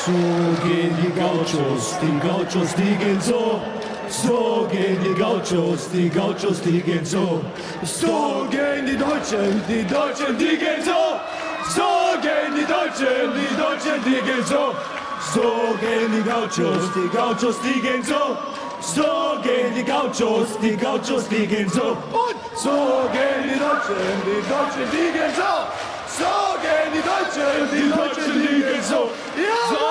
So gehen die Gauchos, die gehen so. So gehen die Gauchos, die gehen so. So gehen die Deutschen, die gehen so. So gehen die Deutschen, die gehen so. So gehen die Gauchos, die gehen so. So gehen die Gauchos, die gehen so. Und so gehen die Deutschen, die gehen so. So gehen die Deutschen, die gehen so. Ja!